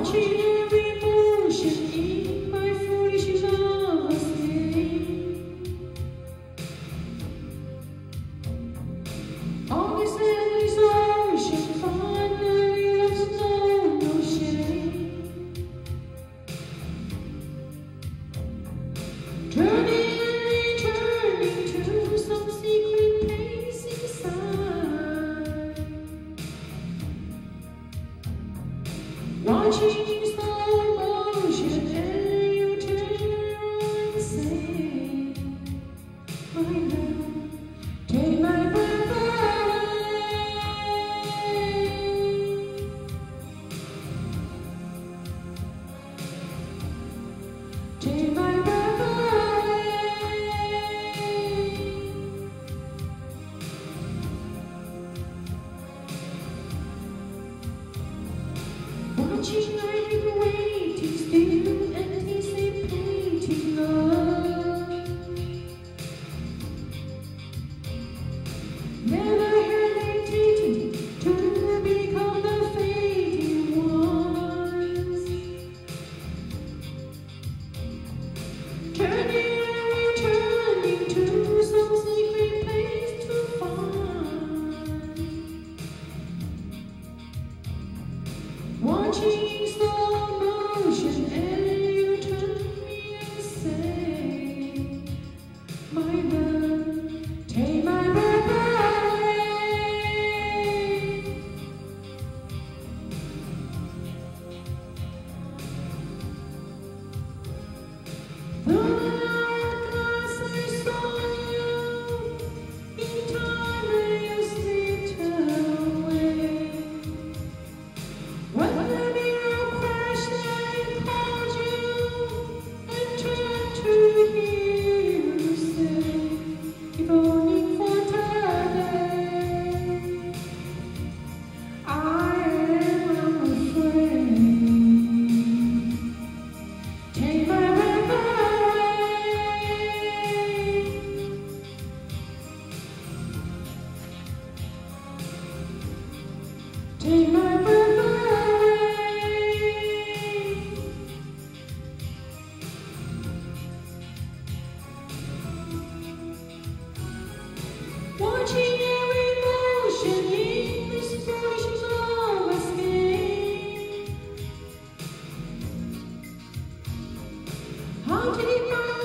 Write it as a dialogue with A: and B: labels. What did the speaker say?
A: Watching every motion in my foolish love escape. On this endless ocean, finally there's no shame. Turning and returning to some secret place inside. Watching in slow motion and you turn around and say, my love, take my breath away. Take my breath away. Watching, I've been waiting, still anticipating love. Never hesitating to become the fading ones. Turning and returning to some secret place to find. Watching in slow motion and you turn me and say, my love, take my breath away. The last I saw you, in time you slipped away. When the mirror crashed, I called you and turned to hear you say, if only for today, I am afraid. Take my breath away. Take my breath away. Watching every motion in this foolish love escape. How did it